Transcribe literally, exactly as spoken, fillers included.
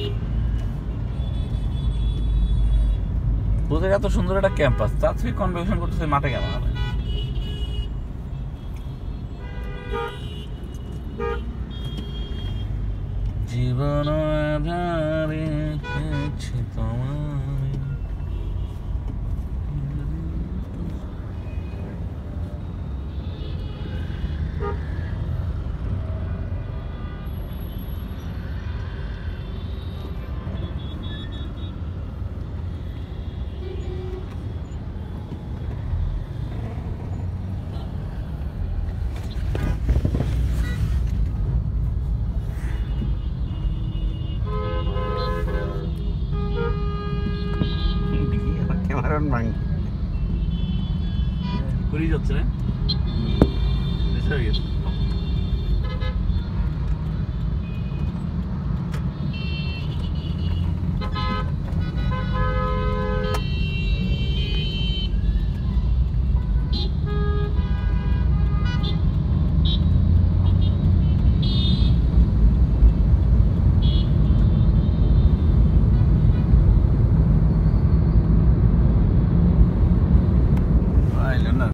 তোদের এত সুন্দর একটা ক্যাম্পাস, তার থেকে কনভেনশন করতেছে মাঠে কেন হবে? জীবন আধারে পেয়েছি তোমায়। ক্যামেরার ভাঙি করেই যাচ্ছে না,